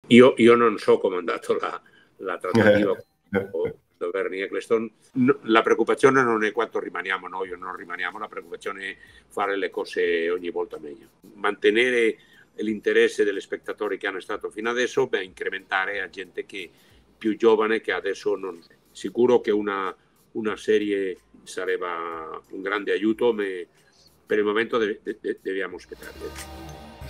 Io non so come è andata la trattativa con Bernie Ecclestone. La preoccupazione non è quanto rimaniamo noi o non rimaniamo, la preoccupazione è fare le cose ogni volta meglio. Mantenere l'interesse degli spettatori che hanno stato fino adesso, incrementare a gente che più giovane che adesso non. Sicuro che una serie sarebbe un grande aiuto, ma per il momento dobbiamo aspettare.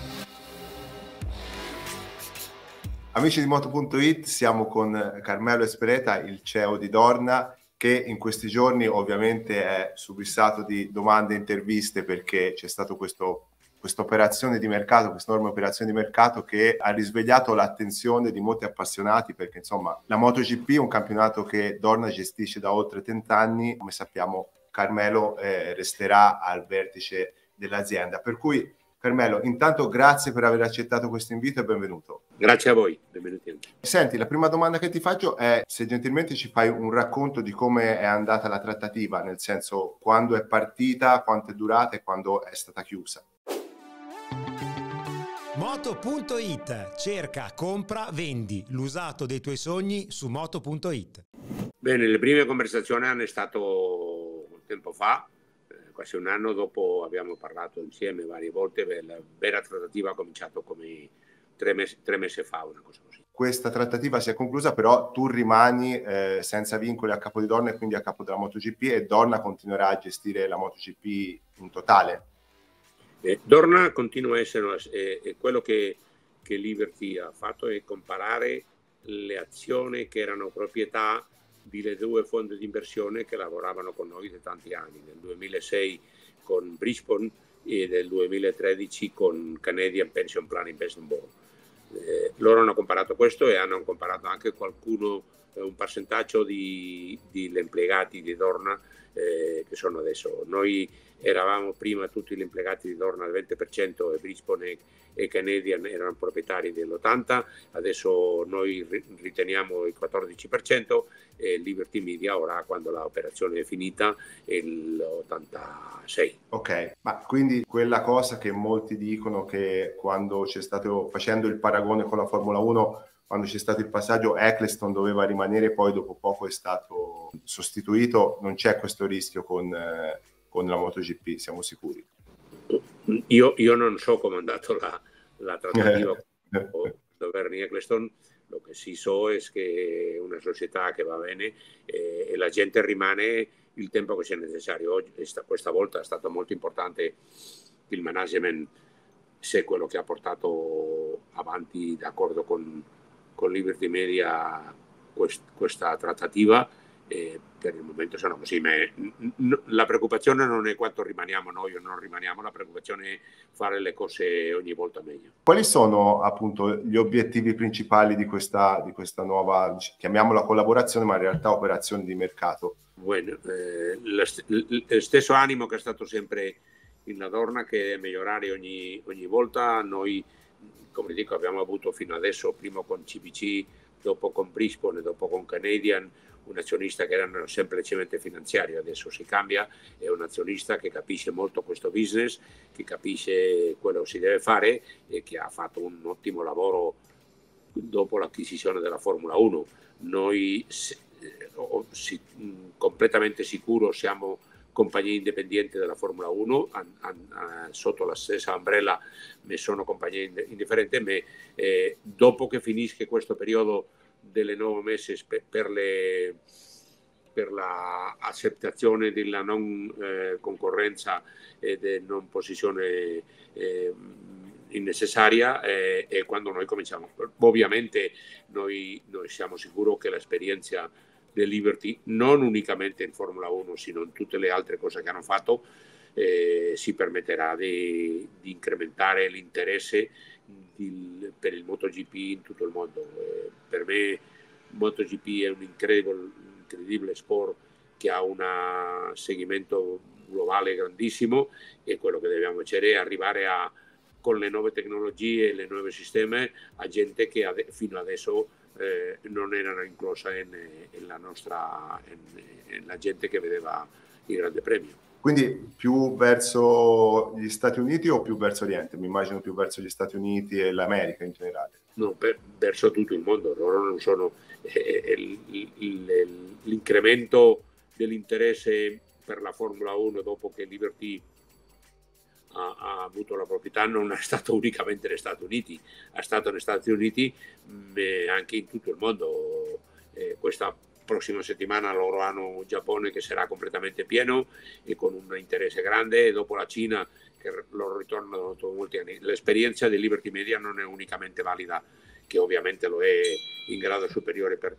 Amici di Moto.it, siamo con Carmelo Espereta, il CEO di Dorna, che in questi giorni ovviamente è subissato di domande e interviste perché c'è stato questa operazione di mercato, questa enorme operazione di mercato che ha risvegliato l'attenzione di molti appassionati, perché insomma la MotoGP è un campionato che Dorna gestisce da oltre 30 anni, come sappiamo Carmelo resterà al vertice dell'azienda, per cui Carmelo, intanto grazie per aver accettato questo invito e benvenuto. Grazie a voi, benvenuti. Senti, la prima domanda che ti faccio è se gentilmente ci fai un racconto di come è andata la trattativa, nel senso quando è partita, quanto è durata e quando è stata chiusa. Moto.it, cerca, compra, vendi l'usato dei tuoi sogni su Moto.it. Bene, le prime conversazioni hanno stato tempo fa, quasi un anno dopo abbiamo parlato insieme varie volte, la vera trattativa ha cominciato come 3 mesi fa, una cosa così. Questa trattativa si è conclusa, però tu rimani senza vincoli a capo di Dorna e quindi a capo della MotoGP, e Dorna continuerà a gestire la MotoGP in totale? Dorna continua a essere quello che Liberty ha fatto è comparare le azioni che erano proprietà delle due fondi di inversione che lavoravano con noi da tanti anni, nel 2006 con Bridgestone e nel 2013 con Canadian Pension Plan Investment Board. Loro hanno comparato questo e hanno comparato anche un percentaggio di impiegati di Dorna che sono adesso. Noi eravamo prima tutti gli impiegati di Dorna al 20% e Bridgestone e Canadian erano proprietari dell'80%, adesso noi riteniamo il 14% e Liberty Media ora, quando l'operazione è finita, è l'86%. Ok, ma quindi quella cosa che molti dicono che quando c'è stato, facendo il paragone con la Formula 1, quando c'è stato il passaggio Ecclestone doveva rimanere, poi dopo poco è stato sostituito, non c'è questo rischio con la MotoGP, siamo sicuri? Io non so come è andata la trattativa con Bernie Ecclestone. Lo che sì so è che è una società che va bene e la gente rimane il tempo che sia necessario. Questa volta è stato molto importante il management, se quello che ha portato avanti d'accordo con Liberty Media questa trattativa. Per il momento sono così, ma la preoccupazione non è quanto rimaniamo noi o non rimaniamo, la preoccupazione è fare le cose ogni volta meglio. Quali sono appunto gli obiettivi principali di questa nuova, chiamiamola collaborazione, ma in realtà operazione di mercato? Bueno, lo stesso animo che è stato sempre in la Dorna, che è migliorare ogni volta. Noi, come dico, abbiamo avuto fino adesso, prima con CBC, dopo con Bridgestone, dopo con Canadian, un azionista che era semplicemente finanziario. Adesso si cambia, è un azionista che capisce molto questo business, che capisce quello che si deve fare e che ha fatto un ottimo lavoro dopo l'acquisizione della Formula 1. Noi completamente sicuro siamo compagnia indipendente della Formula 1, sotto la stessa ombrella, ma sono compagnia indifferente, ma dopo che finisca questo periodo delle 9 mesi per la accettazione della non concorrenza e della non posizione innecessaria, e quando noi cominciamo. Ovviamente noi siamo sicuri che l'esperienza di Liberty, non unicamente in Formula 1, sino in tutte le altre cose che hanno fatto, si permetterà di incrementare l'interesse per il MotoGP in tutto il mondo. Per me MotoGP è un incredibile sport che ha un seguimento globale grandissimo, e quello che dobbiamo fare è arrivare con le nuove tecnologie e le nuovi sistemi a gente che fino adesso non erano inclusa nella gente che vedeva il Grande Premio. Quindi più verso gli Stati Uniti o più verso Oriente? Mi immagino più verso gli Stati Uniti e l'America in generale. No, verso tutto il mondo. Loro non sono l'incremento dell'interesse per la Formula 1 dopo che Liberty ha avuto la proprietà non è stato unicamente negli Stati Uniti, è stato negli Stati Uniti anche in tutto il mondo. Questa prossima settimana loro hanno un Giappone che sarà completamente pieno e con un interesse grande, e dopo la Cina che loro ritornano dopo molti anni. L'esperienza di Liberty Media non è unicamente valida, che ovviamente lo è in grado superiore per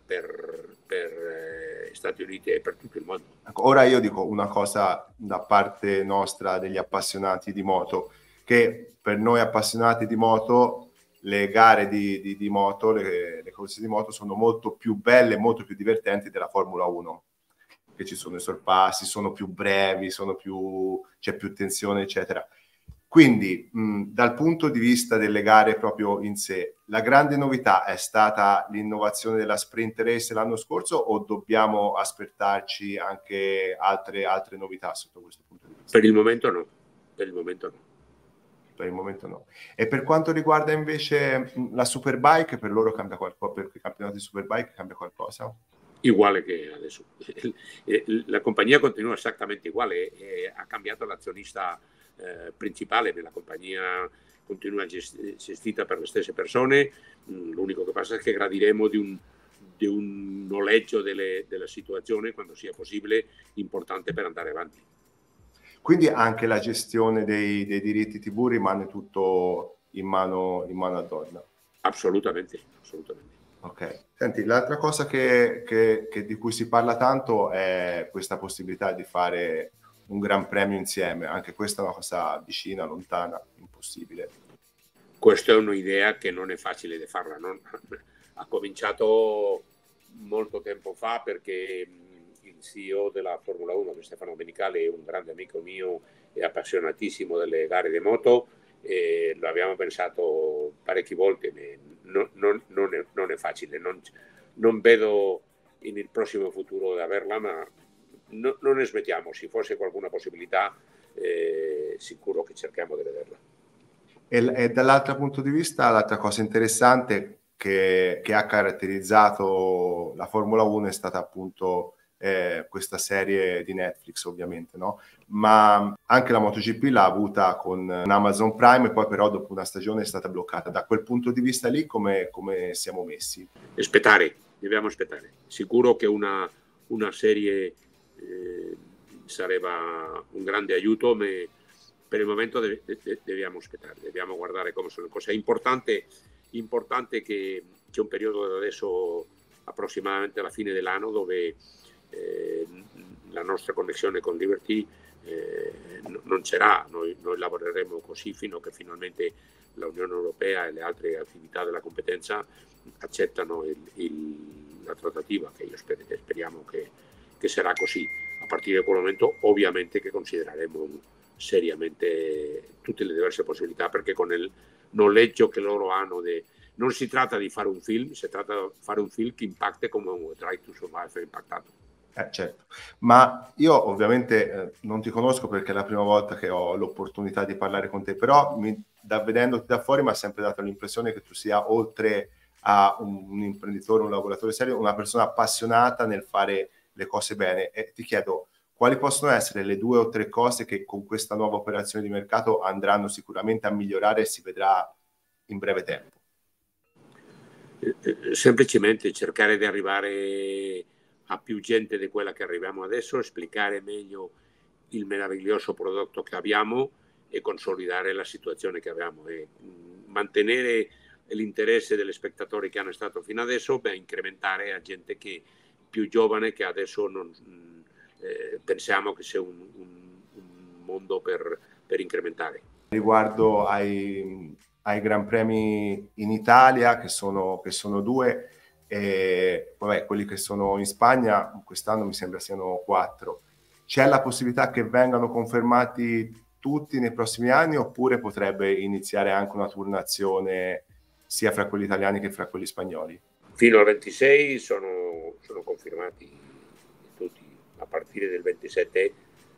Stati Uniti e per tutto il mondo. Ora io dico una cosa da parte nostra degli appassionati di moto, che per noi appassionati di moto le gare di moto, le corse di moto sono molto più belle, molto più divertenti della Formula 1, che ci sono i sorpassi, sono più brevi, c'è più tensione, eccetera. Quindi, dal punto di vista delle gare proprio in sé, la grande novità è stata l'innovazione della sprint race l'anno scorso, o dobbiamo aspettarci anche altre novità sotto questo punto di vista? Per il momento no. Per il momento no. E per quanto riguarda invece la Superbike, per loro cambia qualcosa, per i campionati di Superbike cambia qualcosa? Uguale che adesso. La compagnia continua esattamente uguale, ha cambiato l'azionista principale della compagnia, continua gestita per le stesse persone. L'unico che passa è che gradiremo di un noleggio della situazione quando sia possibile, importante per andare avanti. Quindi anche la gestione dei diritti TV rimane tutto in mano a Dorna? Assolutamente. Ok. Senti, l'altra cosa di cui si parla tanto è questa possibilità di fare un Gran Premio insieme. Anche questa è una cosa vicina, lontana, impossibile. Questa è un'idea che non è facile di farla. Ha cominciato molto tempo fa perché il CEO della Formula 1, Stefano Domenicali, è un grande amico mio e appassionatissimo delle gare di moto, e lo abbiamo pensato parecchie volte. Non è facile, non vedo nel prossimo futuro di averla, ma non ne smettiamo. Se fosse qualcuna possibilità, sicuro che cerchiamo di vederla. E dall'altro punto di vista, l'altra cosa interessante che ha caratterizzato la Formula 1 è stata appunto questa serie di Netflix, ovviamente, no? Ma anche la MotoGP l'ha avuta con Amazon Prime, e poi però dopo una stagione è stata bloccata. Da quel punto di vista lì come siamo messi? Dobbiamo aspettare. Sicuro che una serie sarebbe un grande aiuto, ma per il momento dobbiamo aspettare, dobbiamo guardare come sono le cose. È importante che c'è un periodo da adesso approssimativamente alla fine dell'anno dove la nostra connessione con Liberty non c'era. Noi lavoreremo così fino a che finalmente l'Unione Europea e le altre attività della competenza accettano la trattativa, che io speriamo che sarà così. A partire da quel momento ovviamente che considereremo seriamente tutte le diverse possibilità, perché con il noleggio che loro hanno non si tratta di fare un film, si tratta di fare un film che impatti come un Drive to Survive è impactato. Certo, ma io ovviamente non ti conosco perché è la prima volta che ho l'opportunità di parlare con te, però vedendoti da fuori mi ha sempre dato l'impressione che tu sia, oltre a un imprenditore, un lavoratore serio, una persona appassionata nel fare le cose bene. E ti chiedo, quali possono essere le 2 o 3 cose che con questa nuova operazione di mercato andranno sicuramente a migliorare e si vedrà in breve tempo? Semplicemente cercare di arrivare a più gente di quella che arriviamo adesso, esplicare meglio il meraviglioso prodotto che abbiamo e consolidare la situazione che abbiamo, e mantenere l'interesse degli spettatori che hanno stato fino adesso, per incrementare a gente che più giovane, che adesso pensiamo che sia un mondo per incrementare. Riguardo ai Gran Premi in Italia, che sono 2, e vabbè, quelli che sono in Spagna quest'anno mi sembra siano 4. C'è la possibilità che vengano confermati tutti nei prossimi anni, oppure potrebbe iniziare anche una turnazione sia fra quelli italiani che fra quelli spagnoli? Fino al 26 sono confermati tutti. A partire del 27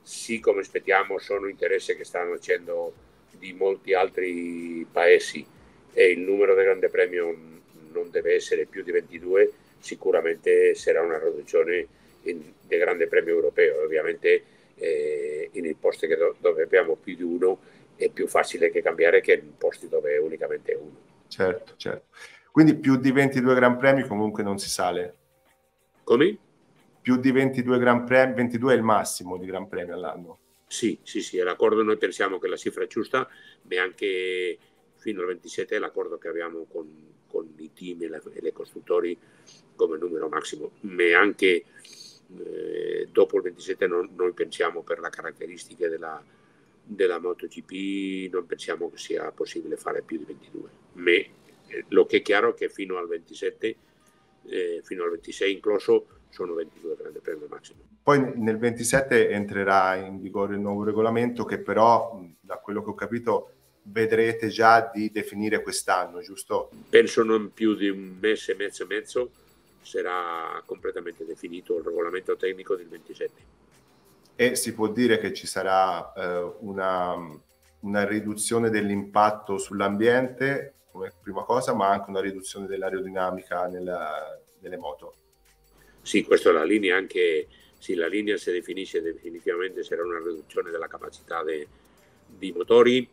sì, come aspettiamo, sono interessi che stanno facendo di molti altri paesi e il numero del Grande Premio non deve essere più di 22, sicuramente sarà una riduzione del Grande Premio europeo. Ovviamente in posti dove abbiamo più di uno è più facile che cambiare che in posti dove è unicamente uno. Certo, certo. Quindi più di 22 Gran Premi comunque non si sale? Come? Più di 22 Gran Premi, 22 è il massimo di Gran Premi all'anno? Sì, è l'accordo, noi pensiamo che la cifra è giusta, ma anche fino al 27 è l'accordo che abbiamo con i team e le costruttori come numero massimo, ma anche dopo il 27 noi pensiamo, per le caratteristiche della MotoGP, non pensiamo che sia possibile fare più di 22, ma lo che è chiaro è che fino al 27, fino al 26 incluso, sono 22 Grande Premio massimo. Poi nel 27 entrerà in vigore il nuovo regolamento che però, da quello che ho capito, vedrete già di definire quest'anno, giusto? Penso non più di un mese, mezzo e mezzo, sarà completamente definito il regolamento tecnico del 27. E si può dire che ci sarà una riduzione dell'impatto sull'ambiente come prima cosa, ma anche una riduzione dell'aerodinamica nelle moto. Sì, questa è la linea, anche se la linea si definisce definitivamente, sarà una riduzione della capacità dei motori,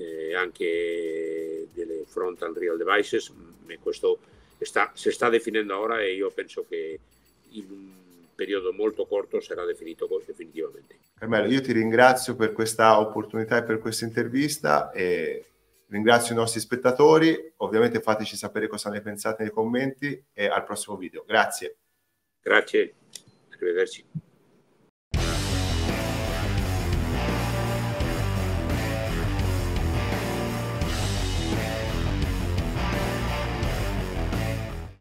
anche delle frontal real devices, e questo si sta definendo ora e io penso che in un periodo molto corto sarà definito definitivamente. Carmelo, io ti ringrazio per questa opportunità e per questa intervista e ringrazio i nostri spettatori. Ovviamente fateci sapere cosa ne pensate nei commenti e al prossimo video. Grazie. Grazie, arrivederci.